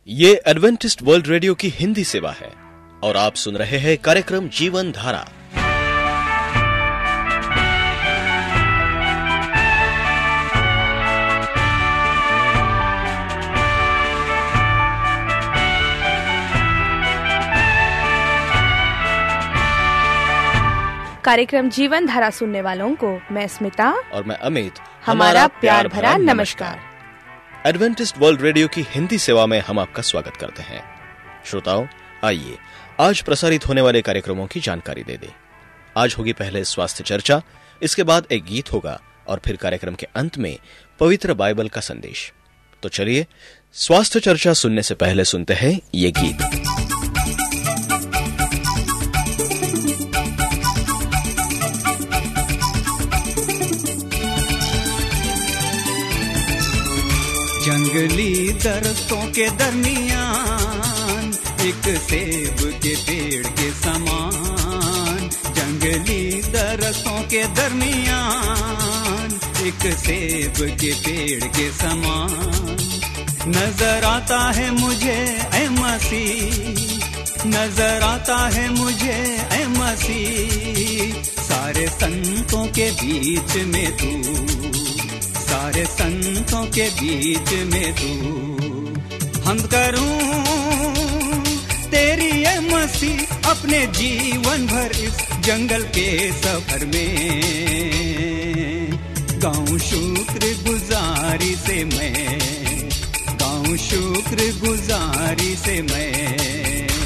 ये Adventist world radio की हिंदी सेवा है और आप सुन रहे हैं कार्यक्रम जीवन धारा। कार्यक्रम जीवन धारा सुनने वालों को मैं स्मिता और मैं अमित हमारा प्यार भरा नमस्कार। एडवेंटिस्ट वर्ल्ड रेडियो की हिंदी सेवा में हम आपका स्वागत करते हैं। श्रोताओं, आइए आज प्रसारित होने वाले कार्यक्रमों की जानकारी दे दें। आज होगी पहले स्वास्थ्य चर्चा, इसके बाद एक गीत होगा और फिर कार्यक्रम के अंत में पवित्र बाइबल का संदेश। तो चलिए स्वास्थ्य चर्चा सुनने से पहले सुनते हैं ये गीत। जंगली दरख्तों के दरमियान एक सेब के पेड़ के समान, जंगली दरख्तों के दरमियान एक सेब के पेड़ के समान नजर आता है मुझे ऐ मसीह, नजर आता है मुझे ऐ मसीह। सारे संतों के बीच में तू, सारे संतों के बीच में तू, हम करूं तेरी ये मसीह अपने जीवन भर इस जंगल के सफर में। गाऊं शुक्र गुजारी से मैं, गाऊं शुक्र गुजारी से मैं।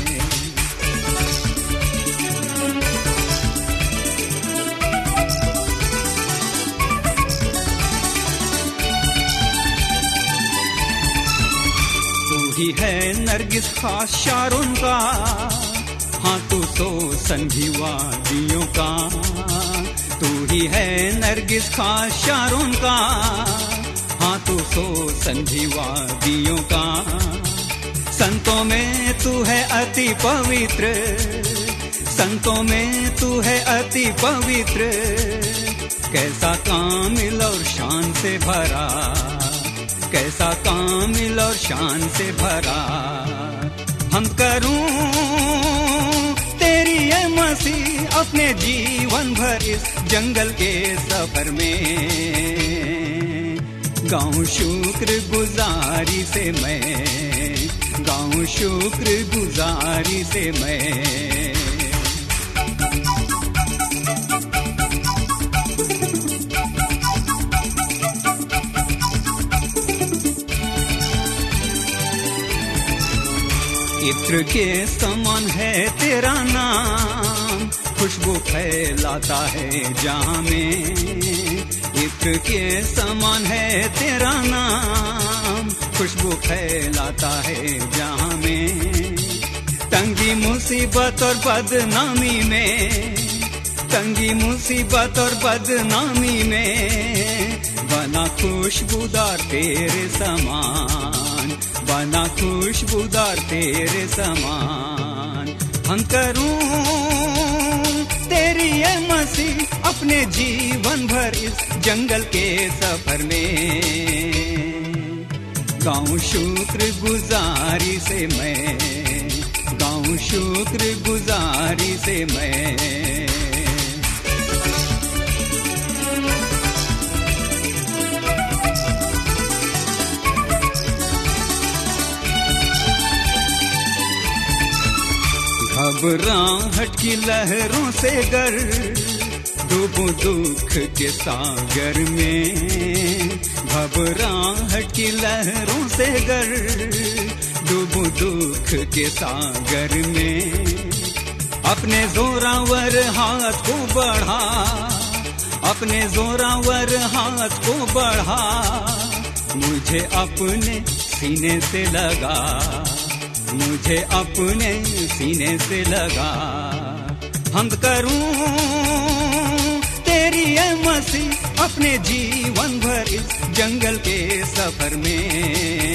ही है नरगिस खास शारों का, हाँ तू तो संधी वादियों का। तू ही है नरगिस खास शारों का, हाँ तू तो संधी वादियों का। संतों में तू है अति पवित्र, संतों में तू है अति पवित्र। कैसा कामिल और शान से भरा, कैसा कामिल और शान से भरा। हम करूं तेरी ये मसीह अपने जीवन भर इस जंगल के सफर में। गाऊं शुक्र गुजारी से मैं, गाऊं शुक्र गुजारी से मैं। इत्र के समान है तेरा नाम, खुशबू फैलाता है जहां में। इत्र के समान है तेरा नाम, खुशबू फैलाता है जहां में। तंगी मुसीबत और बदनामी में, तंगी मुसीबत और बदनामी में बना खुशबूदार तेरे समान, बना खुशबूदार तेरे समान। हम करूं तेरी ये मसीह अपने जीवन भर इस जंगल के सफर में। गाऊं शुक्र गुजारी से मैं, गाऊं शुक्र गुजारी से मैं। घबराहट की लहरों से गर डूबूं दुख के सागर में। घबराहट की लहरों से गर डूबूं दुख के सागर में। अपने जोरावर हाथ को बढ़ा, अपने जोरावर हाथ को बढ़ा। मुझे अपने सीने से लगा, मुझे अपने सीने से लगा। हम करूं तेरी ये मसीह अपने जीवन भर इस जंगल के सफर में।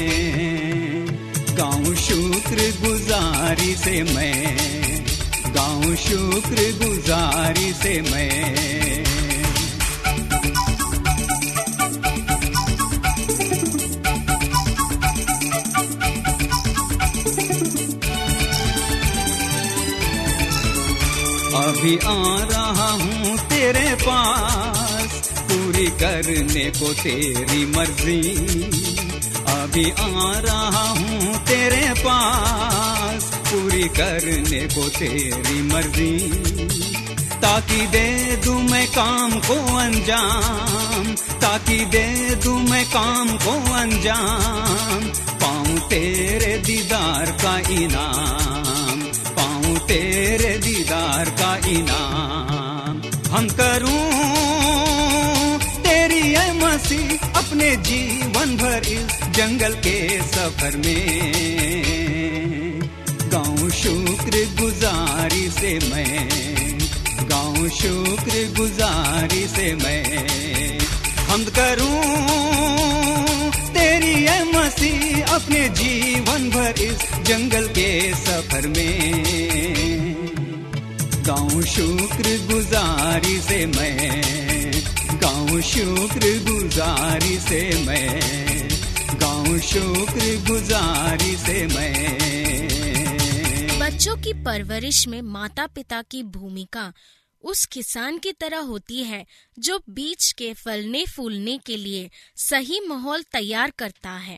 गाऊं शुक्र गुजारी से मैं, गाऊं शुक्र गुजारी से मैं। अभी आ रहा हूँ तेरे पास, पूरी करने को तेरी मर्जी। अभी आ रहा हूँ तेरे पास, पूरी करने को तेरी मर्जी। ताकि दे दूं मैं काम को अंजाम, ताकि दे दूं मैं काम को अंजाम। पाऊं तेरे दीदार का इनाम, पाऊं तेरे दीदार का इनाम। हम करूं तेरी ऐ मसीह अपने जीवन भर इस जंगल के सफर में। गाऊं शुक्र गुजारी से मैं, गाऊं शुक्र गुजारी से मैं। हमद करूं तेरी ऐ मसीह अपने जीवन भर इस जंगल के सफर में। गाऊं शुक्र गुजारी से मैं, गाऊं शुक्र गुजारी से मैं, गाऊं शुक्र गुजारी से मैं। बच्चों की परवरिश में माता पिता की भूमिका उस किसान की तरह होती है जो बीज के फलने फूलने के लिए सही माहौल तैयार करता है,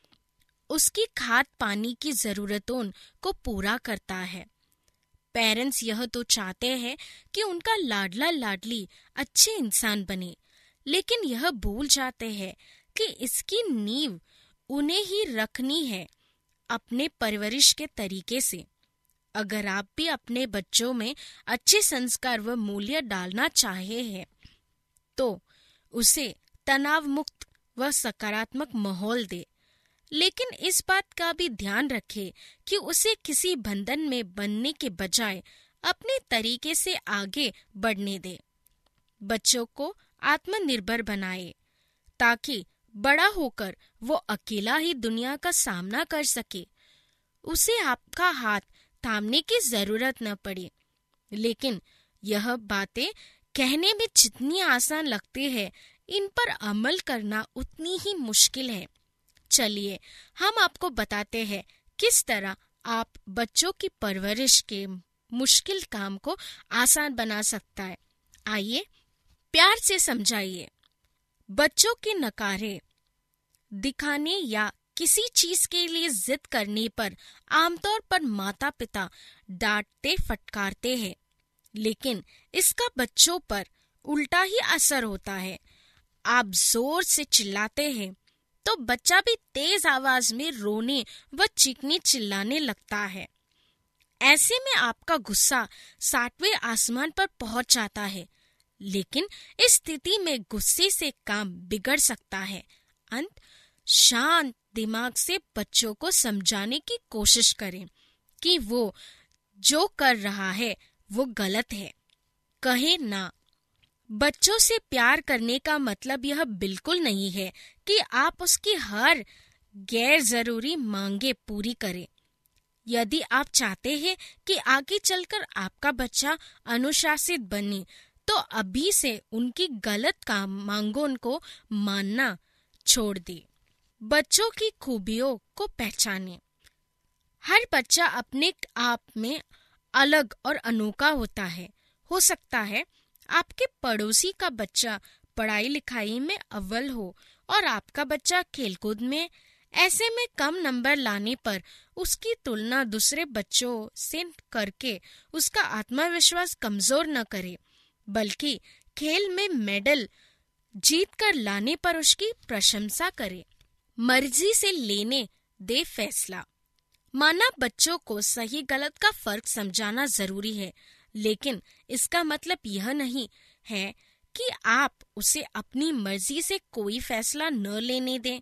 उसकी खाद पानी की जरूरतों को पूरा करता है। पेरेंट्स यह तो चाहते हैं कि उनका लाडला लाडली अच्छे इंसान बने, लेकिन यह भूल जाते हैं कि इसकी नींव उन्हें ही रखनी है अपने परवरिश के तरीके से। अगर आप भी अपने बच्चों में अच्छे संस्कार व मूल्य डालना चाहे हैं तो उसे तनाव मुक्त व सकारात्मक माहौल दे, लेकिन इस बात का भी ध्यान रखें कि उसे किसी बंधन में बनने के बजाय अपने तरीके से आगे बढ़ने दे। बच्चों को आत्मनिर्भर बनाए ताकि बड़ा होकर वो अकेला ही दुनिया का सामना कर सके। उसे आपका हाथ थामने की जरूरत न पड़े, लेकिन यह बातें कहने में जितनी आसान लगती है, इन पर अमल करना उतनी ही मुश्किल है। चलिए हम आपको बताते हैं किस तरह आप बच्चों की परवरिश के मुश्किल काम को आसान बना सकता है। आइए प्यार से समझाइए। बच्चों के नकारे दिखाने या किसी चीज के लिए जिद करने पर आमतौर पर माता पिता डांटते फटकारते हैं, लेकिन इसका बच्चों पर उल्टा ही असर होता है। आप जोर से चिल्लाते हैं तो बच्चा भी तेज आवाज में रोने व चीखने चिल्लाने लगता है। ऐसे में आपका गुस्सा 7वें आसमान पर पहुंच जाता है, लेकिन इस स्थिति में गुस्से से काम बिगड़ सकता है। अंत शांत दिमाग से बच्चों को समझाने की कोशिश करें कि वो जो कर रहा है वो गलत है। कहे ना। बच्चों से प्यार करने का मतलब यह बिल्कुल नहीं है कि आप उसकी हर गैर जरूरी मांगे पूरी करें। यदि आप चाहते हैं कि आगे चलकर आपका बच्चा अनुशासित बने, तो अभी से उनकी गलत मांगों को मानना छोड़ दें। बच्चों की खूबियों को पहचानें। हर बच्चा अपने आप में अलग और अनोखा होता है। हो सकता है आपके पड़ोसी का बच्चा पढ़ाई लिखाई में अव्वल हो और आपका बच्चा खेलकूद में। ऐसे में कम नंबर लाने पर उसकी तुलना दूसरे बच्चों से करके उसका आत्मविश्वास कमजोर न करे, बल्कि खेल में मेडल जीत कर लाने पर उसकी प्रशंसा करे। मर्जी से लेने दे फैसला। माना बच्चों को सही गलत का फर्क समझाना जरूरी है, लेकिन इसका मतलब यह नहीं है कि आप उसे अपनी मर्जी से कोई फैसला न लेने दें।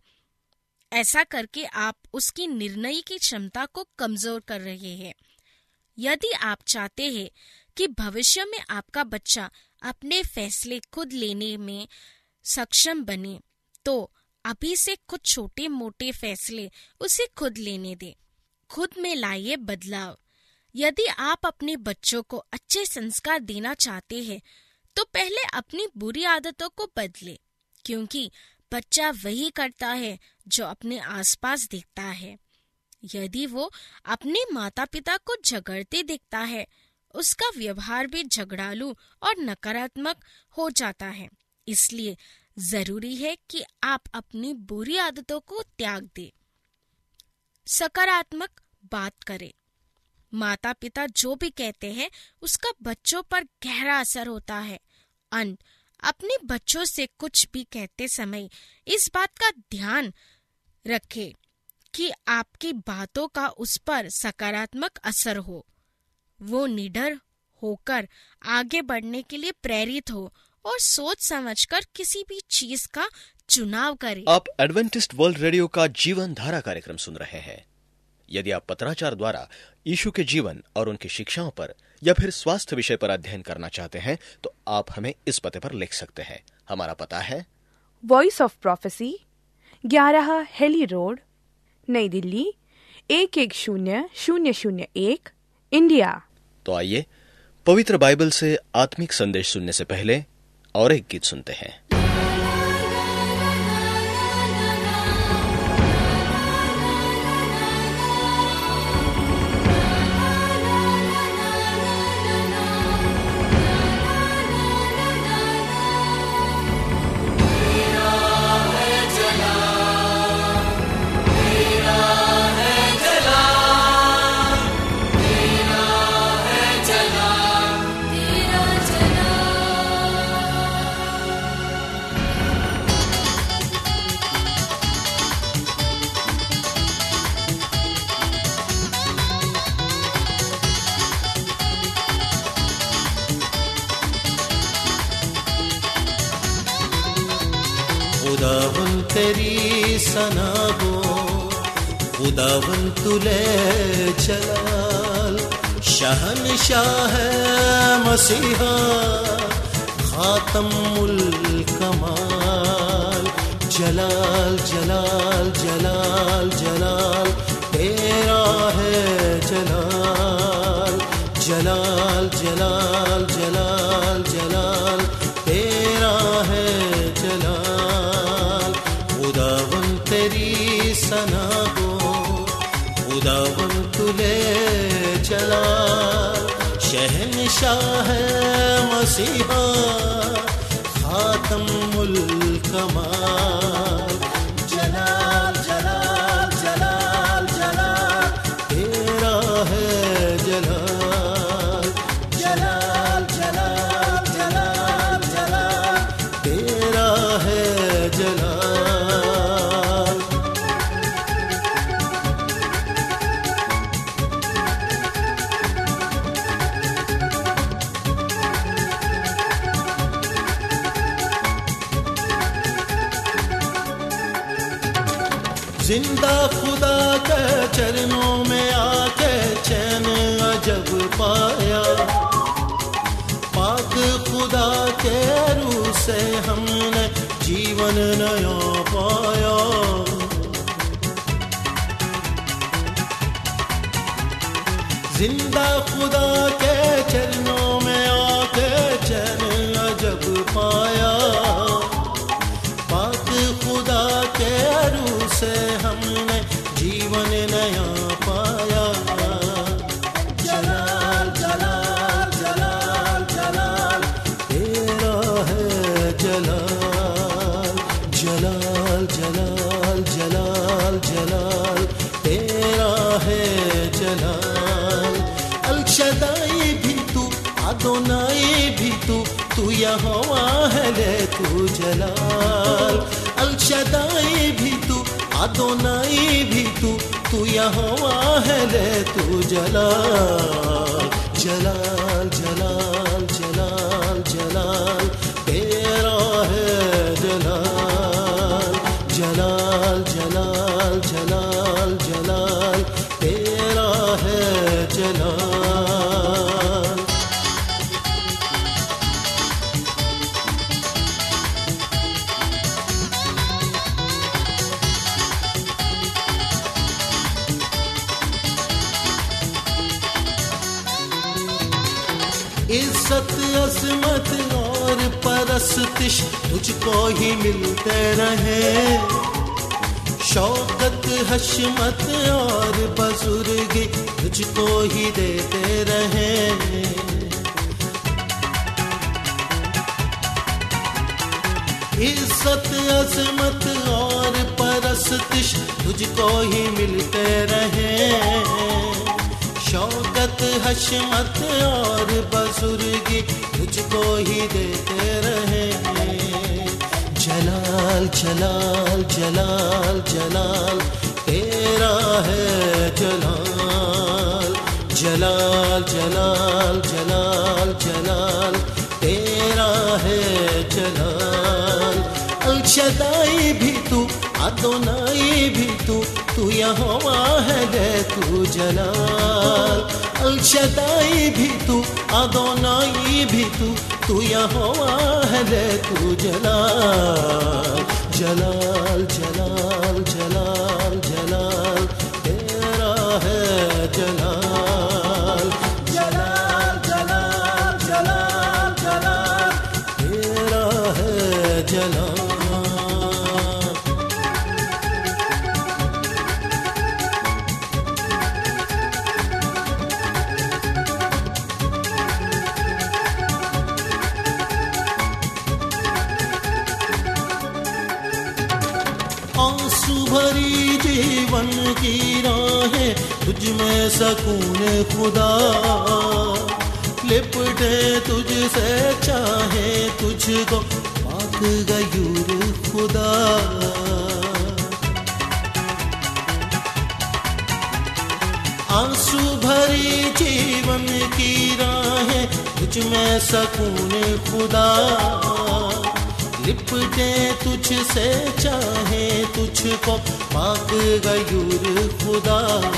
ऐसा करके आप उसकी निर्णय की क्षमता को कमजोर कर रहे हैं। यदि आप चाहते हैं कि भविष्य में आपका बच्चा अपने फैसले खुद लेने में सक्षम बने, तो अभी से कुछ छोटे मोटे फैसले उसे खुद लेने दें। खुद में लाइए बदलाव। यदि आप अपने बच्चों को अच्छे संस्कार देना चाहते हैं, तो पहले अपनी बुरी आदतों को बदले, क्योंकि बच्चा वही करता है जो अपने आसपास देखता है। यदि वो अपने माता पिता को झगड़ते देखता है, उसका व्यवहार भी झगड़ालू और नकारात्मक हो जाता है। इसलिए जरूरी है कि आप अपनी बुरी आदतों को त्याग दें। सकारात्मक बात करें। माता पिता जो भी कहते हैं उसका बच्चों पर गहरा असर होता है। अपने बच्चों से कुछ भी कहते समय इस बात का ध्यान रखें कि आपकी बातों का उस पर सकारात्मक असर हो, वो निडर होकर आगे बढ़ने के लिए प्रेरित हो और सोच समझकर किसी भी चीज का चुनाव करें। आप एडवेंटिस्ट वर्ल्ड रेडियो का जीवन धारा कार्यक्रम सुन रहे हैं। यदि आप पत्राचार द्वारा यीशु के जीवन और उनकी शिक्षाओं पर या फिर स्वास्थ्य विषय पर अध्ययन करना चाहते हैं तो आप हमें इस पते पर लिख सकते हैं। हमारा पता है voice of prophecy, 11 Hailey road, नई दिल्ली 110001, इंडिया। तो आइए पवित्र बाइबल से आत्मिक संदेश सुनने से पहले और एक गीत सुनते हैं। खुदावन तेरी सना हो, खुदावन तुले जलाल, शहनशाह है मसीहा, खातमुल कमाल, जलाल जलाल जलाल जलाल तेरा है जलाल, जलाल जलाल जलाल जलाल तेरा है जलाल। खुदावन तेरी सना हो, खुदावन तुले जलाल, शहनशाह है मसीहा, खातमुल कमाल, जलाल जलाल जलाल जलाल तेरा है जलाल, जलाल जलाल जलाल जलाल तेरा है जलाल। जिंदा खुदा के चरणों में आके चैन अजब पाया, पाक खुदा के रूह से हमने जीवन नया पाया। जिंदा खुदा के चरणों में आके चैन अजब पाया, पाक खुदा के रूह से हमने जीवन नया पाया। जलाल जलाल जलाल जलाल तेरा है जलाल, जलाल जलाल जलाल जलाल तेरा है जलाल। अल-शदाई भी तू, अदोनाई भी तू, तू यहोवा है ले तू जलाल। अल-शदाई भी तू, अदोनाई भी तू, तू यहोवा है ले तू जलाल, जलाल जलाल जलाल जलाल तेरा है जलाल, जलाल जलाल जलाल जलाल तेरा है जलाल। इज्जत अजमत और परस्तिश तुझको ही मिलते रहे, शौकत हशमत और बुजुर्गी तुझको ही देते रहे। इज्जत अजमत और परस्तिश तुझको ही मिलते रहे, शौकत हशमत और बुजुर्गी तुझको ही देते रहे। जलाल जलाल जलाल जलाल तेरा है जलाल, जलाल जलाल जलाल जलाल तेरा है जलाल। अल शदाई भी तू, अदोनाई भी तू, तू यहोवा है गे तू जलाल। अल शदाई भी तू, अदोनाई भी तू, तू यहोवा है गे तू जलाल। जलाल जलाल जलाल जलाल तेरा है जलाल, जलाल जलाल जलाल जलाल तेरा है जलाल। भरी जीवन की राहें तुझ में सकून खुदा, लिपटे तुझसे चाहे तुझको पाक गयूर खुदा। आंसू भरी जीवन की राहें तुझ में सकून खुदा, लिपटे तुझसे चाहे तुझको पाक गयूर खुदा।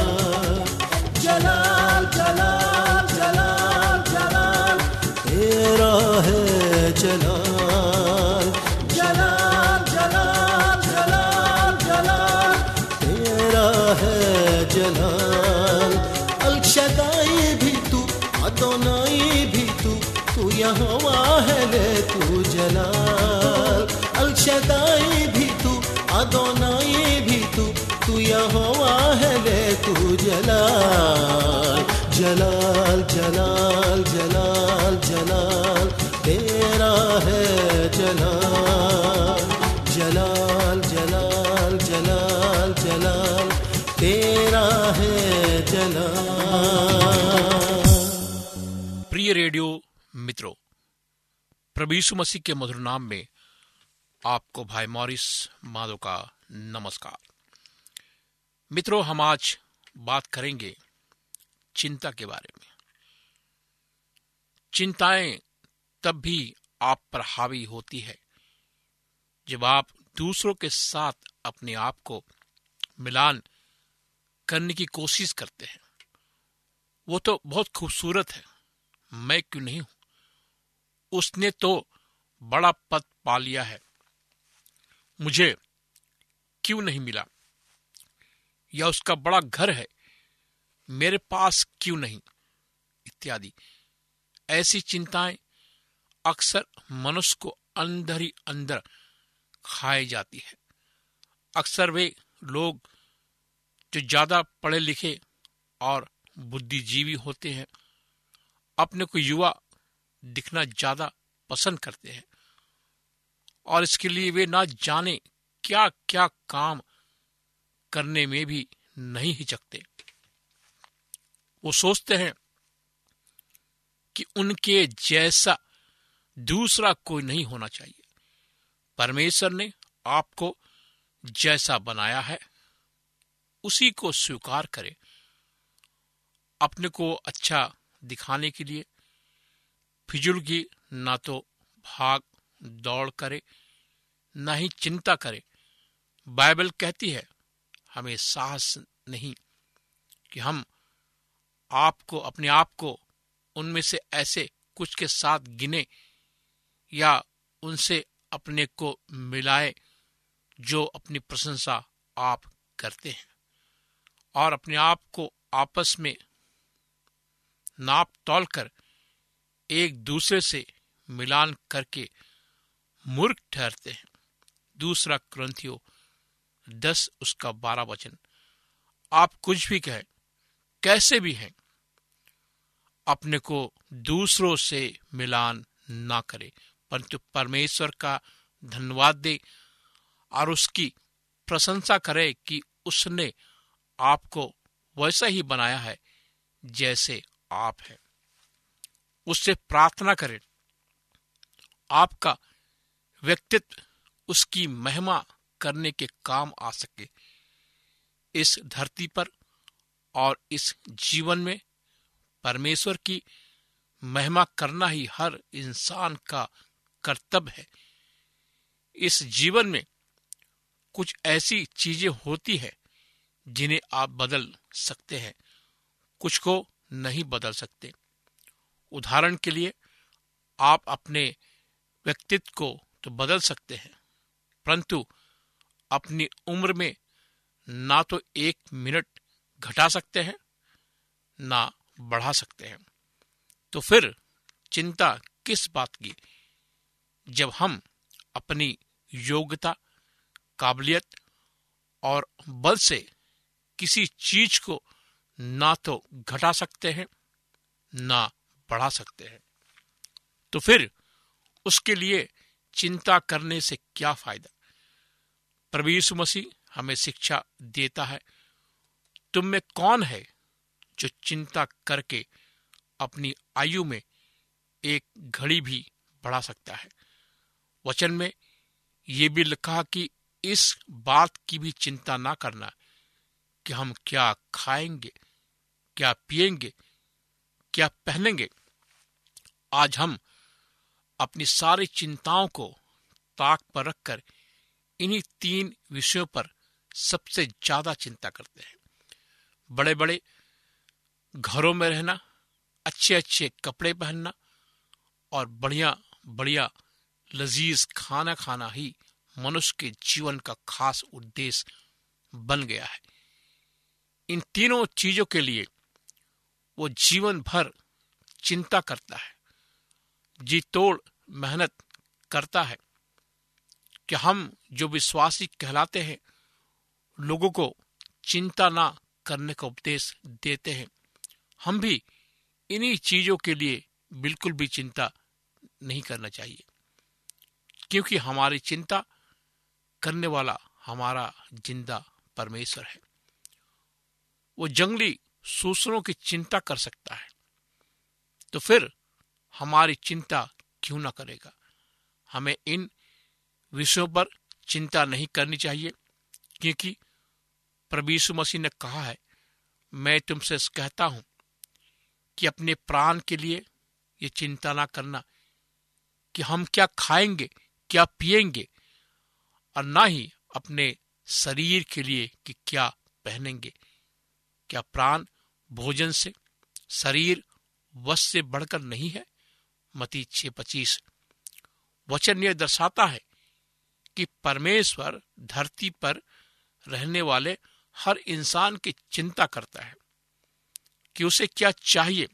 जलाल जलाल जलाल जलाल तेरा है जलाल, जलाल जलाल जलाल जलाल तेरा है जलाल। अल शदाई भी तू, अदोनाई भी तू, तू यहोवा है ले तू जलाल। अल शदाई भी तू, अदोनाई भी तू, तू यहोवा है ले तू जलाल। जलाल जलाल जलाल जलाल तेरा है जलाल, जलाल जलाल जलाल जलाल तेरा है जलाल। प्रिय रेडियो मित्रों, प्रभु यीशु मसीह के मधुर नाम में आपको भाई मॉरिस माधो का नमस्कार। मित्रों, हम आज बात करेंगे चिंता के बारे में। चिंताएं तब भी आप पर हावी होती है जब आप दूसरों के साथ अपने आप को मिलान करने की कोशिश करते हैं। वो तो बहुत खूबसूरत है, मैं क्यों नहीं हूं, उसने तो बड़ा पद पा लिया है, मुझे क्यों नहीं मिला, या उसका बड़ा घर है, मेरे पास क्यों नहीं, इत्यादि। ऐसी चिंताएं अक्सर मनुष्य को अंदर ही अंदर खाई जाती है। अक्सर वे लोग जो ज्यादा पढ़े लिखे और बुद्धिजीवी होते हैं अपने को युवा दिखना ज्यादा पसंद करते हैं, और इसके लिए वे ना जाने क्या क्या काम करने में भी नहीं हिचकते। वो सोचते हैं कि उनके जैसा दूसरा कोई नहीं होना चाहिए। परमेश्वर ने आपको जैसा बनाया है उसी को स्वीकार करें। अपने को अच्छा दिखाने के लिए फिजूल की ना तो भाग दौड़ करे, ना ही चिंता करे। बाइबल कहती है हमें साहस नहीं कि हम आपको अपने आप को उनमें से ऐसे कुछ के साथ गिने या उनसे अपने को मिलाए जो अपनी प्रशंसा आप करते हैं, और अपने आप को आपस में नाप तौल कर एक दूसरे से मिलान करके मूर्ख ठहरते हैं। दूसरा कुरिन्थियों 10:12। आप कुछ भी कहें, कैसे भी हैं, अपने को दूसरों से मिलान ना करें, परंतु परमेश्वर का धन्यवाद दे और उसकी प्रशंसा करे कि उसने आपको वैसा ही बनाया है जैसे आप हैं। उससे प्रार्थना करें आपका व्यक्तित्व उसकी महिमा करने के काम आ सके। इस धरती पर और इस जीवन में परमेश्वर की महिमा करना ही हर इंसान का कर्तव्य है। इस जीवन में कुछ ऐसी चीजें होती हैं जिन्हें आप बदल सकते हैं, कुछ को नहीं बदल सकते। उदाहरण के लिए आप अपने व्यक्तित्व को तो बदल सकते हैं, परंतु अपनी उम्र में ना तो 1 मिनट घटा सकते हैं ना बढ़ा सकते हैं। तो फिर चिंता किस बात की, जब हम अपनी योग्यता, काबिलियत और बल से किसी चीज को ना तो घटा सकते हैं ना बढ़ा सकते हैं। तो फिर उसके लिए चिंता करने से क्या फायदा। प्रभु यीशु मसीह हमें शिक्षा देता है, तुम में कौन है जो चिंता करके अपनी आयु में एक घड़ी भी बढ़ा सकता है। वचन में यह भी लिखा कि इस बात की भी चिंता ना करना कि हम क्या खाएंगे, क्या पिएंगे, क्या पहनेंगे। आज हम अपनी सारी चिंताओं को ताक पर रखकर इन्हीं 3 विषयों पर सबसे ज्यादा चिंता करते हैं। बड़े बड़े घरों में रहना, अच्छे अच्छे कपड़े पहनना और बढ़िया बढ़िया लजीज खाना खाना ही मनुष्य के जीवन का खास उद्देश्य बन गया है। इन तीनों चीजों के लिए वो जीवन भर चिंता करता है, जी तोड़ मेहनत करता है कि हम जो विश्वासी कहलाते हैं लोगों को चिंता ना करने का उपदेश देते हैं। हम भी इन्हीं चीजों के लिए बिल्कुल भी चिंता नहीं करना चाहिए, क्योंकि हमारी चिंता करने वाला हमारा जिंदा परमेश्वर है। वो जंगली सूसरों की चिंता कर सकता है, तो फिर हमारी चिंता क्यों ना करेगा। हमें इन विषयों पर चिंता नहीं करनी चाहिए, क्योंकि प्रभु यीशु मसीह ने कहा है, मैं तुमसे कहता हूं कि अपने प्राण के लिए ये चिंता ना करना कि हम क्या खाएंगे, क्या पिएंगे, और ना ही अपने शरीर के लिए कि क्या पहनेंगे। क्या प्राण भोजन से, शरीर वस्त्र से बढ़कर नहीं है। मत्ती 6:25। वचन यह दर्शाता है कि परमेश्वर धरती पर रहने वाले हर इंसान की चिंता करता है कि उसे क्या चाहिए।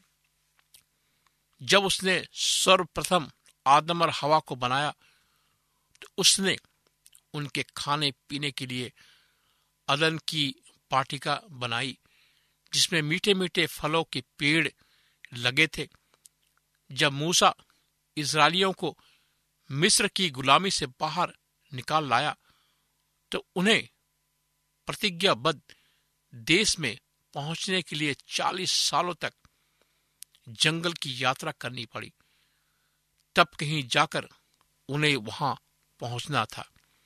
जब उसने सर्वप्रथम आदम और हवा को बनाया तो उसने उनके खाने पीने के लिए अदन की वाटिका बनाई, जिसमें मीठे मीठे फलों के पेड़ लगे थे। जब मूसा इस्राएलियों को मिस्र की गुलामी से बाहर निकाल लाया तो उन्हें प्रतिज्ञाबद्ध देश में पहुंचने के लिए 40 सालों तक जंगल की यात्रा करनी पड़ी। तब कहीं जाकर उन्हें वहां पहुंचना था।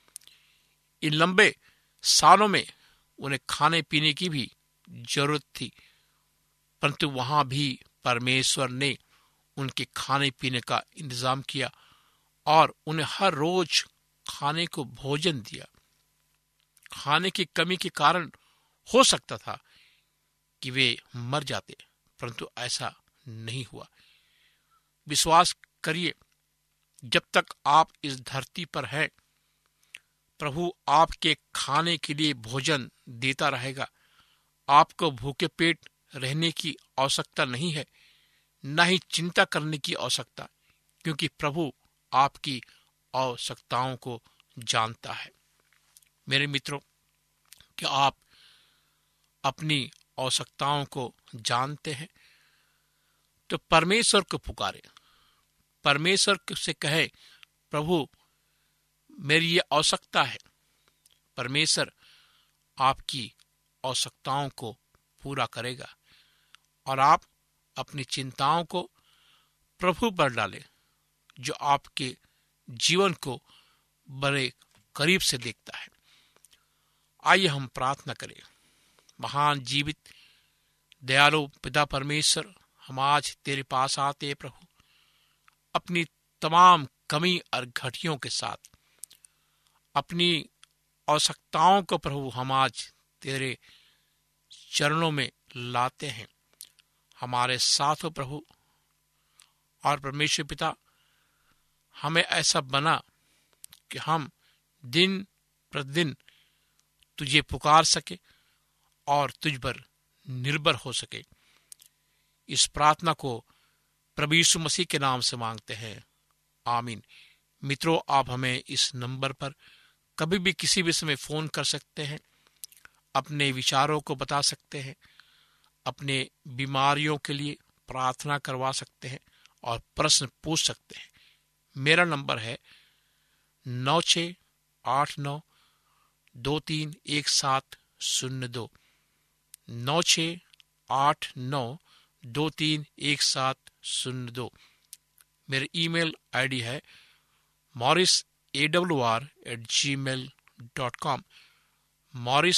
इन लंबे सालों में उन्हें खाने पीने की भी जरूरत थी, परंतु वहां भी परमेश्वर ने उनके खाने पीने का इंतजाम किया और उन्हें हर रोज खाने को भोजन दिया। खाने की कमी के कारण हो सकता था कि वे मर जाते, परंतु ऐसा नहीं हुआ। विश्वास करिए, जब तक आप इस धरती पर हैं, प्रभु आपके खाने के लिए भोजन देता रहेगा। आपको भूखे पेट रहने की आवश्यकता नहीं है, न ही चिंता करने की आवश्यकता, क्योंकि प्रभु आपकी आवश्यकताओं को जानता है। मेरे मित्रों, क्या आप अपनी आवश्यकताओं को जानते हैं? तो परमेश्वर को पुकारे, परमेश्वर से कहे, प्रभु मेरी ये आवश्यकता है। परमेश्वर आपकी आवश्यकताओं को पूरा करेगा और आप अपनी चिंताओं को प्रभु पर डालें, जो आपके जीवन को बड़े करीब से देखता है। आइए हम प्रार्थना करें। महान जीवित दयालु पिता परमेश्वर, हम आज तेरे पास आते हैं प्रभु, अपनी तमाम कमी और घटियों के साथ अपनी आवश्यकताओं को प्रभु हम आज तेरे चरणों में लाते हैं। हमारे साथ हो प्रभु, और परमेश्वर पिता हमें ऐसा बना कि हम दिन प्रतिदिन तुझे पुकार सके और तुझ पर निर्भर हो सके। इस प्रार्थना को प्रभु यीशु मसीह के नाम से मांगते हैं, आमीन। मित्रों, आप हमें इस नंबर पर कभी भी किसी भी समय फोन कर सकते हैं, अपने विचारों को बता सकते हैं, अपने बीमारियों के लिए प्रार्थना करवा सकते हैं और प्रश्न पूछ सकते हैं। मेरा नंबर है 9689231702, 9689231702। मेरी ईमेल आईडी है morrisawr@gmail.com, morris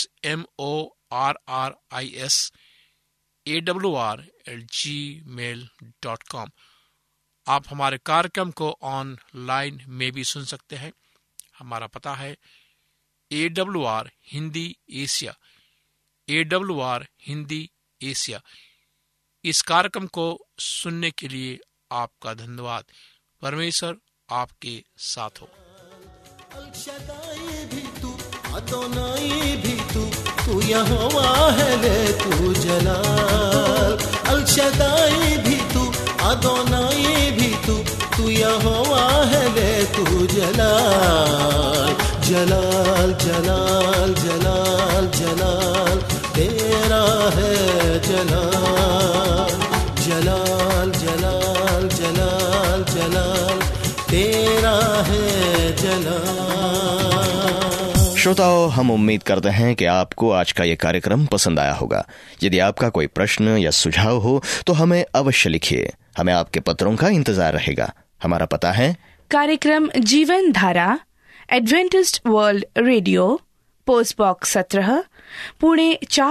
morrisawr@gmail.com। आप हमारे कार्यक्रम को ऑनलाइन में भी सुन सकते हैं। हमारा पता है AWR Hindi Asia, AWR Hindi Asia. इस कार्यक्रम को सुनने के लिए आपका धन्यवाद। परमेश्वर आपके साथ हो। अल-शदाई भी तू, अदोनाई भी तू यहोवा है, ले तू जलाल। अल-शदाई भी तू, अदोनाई भी तू यहोवा है, ले तू जलाल। जलाल जलाल जलाल जलाल तेरा है जलाल। जलाल जलाल जलाल जलाल तेरा है जलाल। श्रोताओं, हम उम्मीद करते हैं कि आपको आज का ये कार्यक्रम पसंद आया होगा। यदि आपका कोई प्रश्न या सुझाव हो तो हमें अवश्य लिखिए। हमें आपके पत्रों का इंतजार रहेगा। हमारा पता है कार्यक्रम Jeevan Dhara, Adventist world radio, post box 17, Pune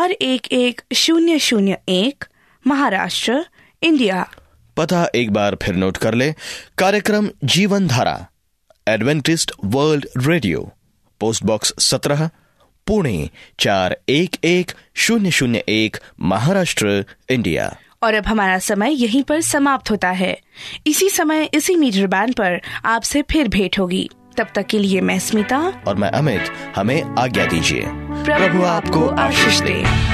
411001, Maharashtra, India. पता एक बार फिर नोट कर ले। कार्यक्रम Jeevan Dhara, Adventist world radio, post box 17, Pune 411001, Maharashtra, India. और अब हमारा समय यहीं पर समाप्त होता है। इसी समय इसी मीटर बैंड पर आपसे फिर भेंट होगी। तब तक के लिए मैं स्मिता और मैं अमित, हमें आज्ञा दीजिए। प्रभु आपको आशीष दे।